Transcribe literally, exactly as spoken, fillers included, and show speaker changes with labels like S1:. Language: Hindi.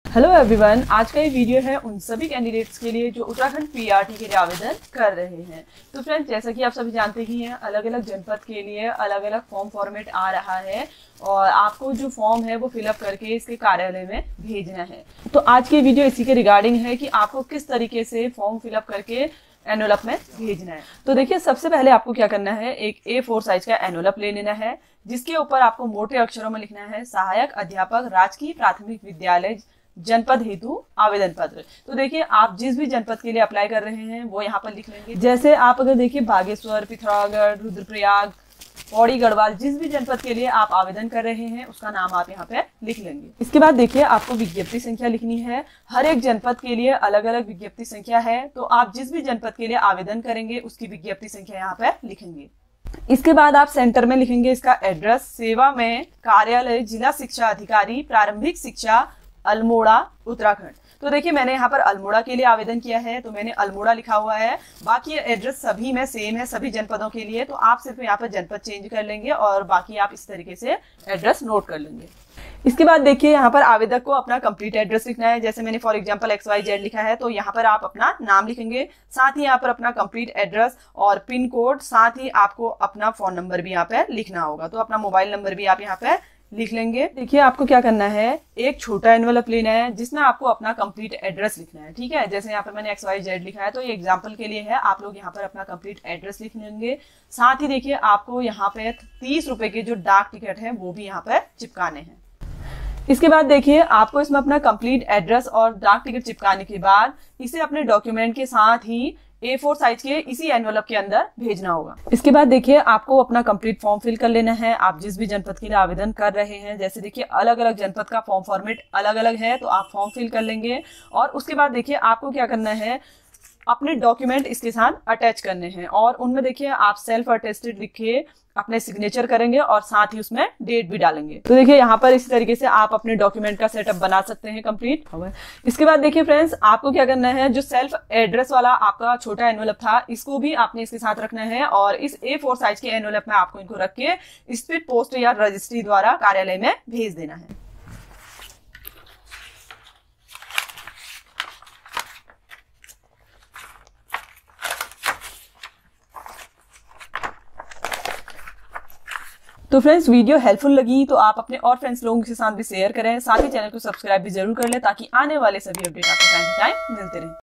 S1: हेलो एवरीवन, आज का ये वीडियो है उन सभी कैंडिडेट्स के लिए जो उत्तराखंड पीआरटी के लिए आवेदन कर रहे हैं। तो फ्रेंड्स, जैसा कि आप सभी जानते ही हैं, अलग अलग जनपद के लिए अलग अलग फॉर्म फॉर्मेट आ रहा है और आपको जो फॉर्म है वो फिलअप करके इसके कार्यालय में भेजना है। तो आज की वीडियो इसी के रिगार्डिंग है कि आपको किस तरीके से फॉर्म फिलअप करके एनवलप में भेजना है। तो देखिए, सबसे पहले आपको क्या करना है, एक ए फोर साइज का एनवलप ले लेना है जिसके ऊपर आपको मोटे अक्षरों में लिखना है सहायक अध्यापक राजकीय प्राथमिक विद्यालय जनपद हेतु आवेदन पत्र। तो देखिए, आप जिस भी जनपद के लिए अप्लाई कर रहे हैं वो यहाँ पर लिख लेंगे। जैसे आप अगर देखिए बागेश्वर, पिथौरागढ़, रुद्रप्रयाग, पौड़ी, गढ़वाल, जिस भी जनपद के लिए आप आवेदन कर रहे हैं उसका नाम आप यहाँ पे लिख लेंगे। इसके बाद देखिए, आपको विज्ञप्ति संख्या लिखनी है। हर एक जनपद के लिए अलग अलग विज्ञप्ति संख्या है, तो आप जिस भी जनपद के लिए आवेदन करेंगे उसकी विज्ञप्ति संख्या यहाँ पे लिखेंगे। इसके बाद आप सेंटर में लिखेंगे इसका एड्रेस, सेवा में कार्यालय जिला शिक्षा अधिकारी प्रारंभिक शिक्षा अल्मोड़ा उत्तराखंड। तो देखिए, मैंने यहाँ पर अल्मोड़ा के लिए आवेदन किया है तो मैंने अल्मोड़ा लिखा हुआ है। बाकी एड्रेस सभी में सेम है सभी जनपदों के लिए, तो आप सिर्फ यहाँ पर जनपद चेंज कर लेंगे और बाकी आप इस तरीके से एड्रेस नोट कर लेंगे। इसके बाद देखिए, यहाँ पर आवेदक को अपना कंप्लीट एड्रेस लिखना है। जैसे मैंने for example X Y Z लिखा है, तो यहाँ पर आप अपना नाम लिखेंगे, साथ ही यहाँ पर अपना कंप्लीट एड्रेस और पिन कोड, साथ ही आपको अपना फोन नंबर भी यहाँ पे लिखना होगा। तो अपना मोबाइल नंबर भी आप यहाँ पे लिख लेंगे। देखिए, आपको क्या करना है, एक छोटा एनवलप लेना है जिसमें आपको अपना कंप्लीट एड्रेस लिखना है। ठीक है, जैसे यहाँ पर मैंने एक्स वाई जेड लिखा है तो ये एग्जांपल के लिए है, आप लोग यहाँ पर अपना कंप्लीट एड्रेस लिख लेंगे। साथ ही देखिए, आपको यहाँ पे तीस रुपए के जो डाक टिकट है वो भी यहाँ पे चिपकाने हैं। इसके बाद देखिए, आपको इसमें अपना कंप्लीट एड्रेस और डाक टिकट चिपकाने के बाद इसे अपने डॉक्यूमेंट के साथ ही ए फोर साइज के इसी एनवलप के अंदर भेजना होगा। इसके बाद देखिए, आपको अपना कंप्लीट फॉर्म फिल कर लेना है। आप जिस भी जनपद के लिए आवेदन कर रहे हैं, जैसे देखिए अलग अलग जनपद का फॉर्म फॉर्मेट अलग अलग है, तो आप फॉर्म फिल कर लेंगे। और उसके बाद देखिए, आपको क्या करना है, अपने डॉक्यूमेंट इसके साथ अटैच करने हैं और उनमें देखिए आप सेल्फ अटेस्टेड लिखे अपने सिग्नेचर करेंगे और साथ ही उसमें डेट भी डालेंगे। तो देखिए, यहाँ पर इस तरीके से आप अपने डॉक्यूमेंट का सेटअप बना सकते हैं कंप्लीट। इसके बाद देखिए फ्रेंड्स, आपको क्या करना है, जो सेल्फ एड्रेस वाला आपका छोटा एनवलप था इसको भी आपने इसके साथ रखना है और इस ए फोर साइज के एनवलप में आपको इनको रख के स्पीड पोस्ट या रजिस्ट्री द्वारा कार्यालय में भेज देना है। तो फ्रेंड्स, वीडियो हेल्पफुल लगी तो आप अपने और फ्रेंड्स लोगों के साथ भी शेयर करें। साथ ही चैनल को सब्सक्राइब भी जरूर कर लें ताकि आने वाले सभी अपडेट आपको टाइम टू टाइम मिलते रहें।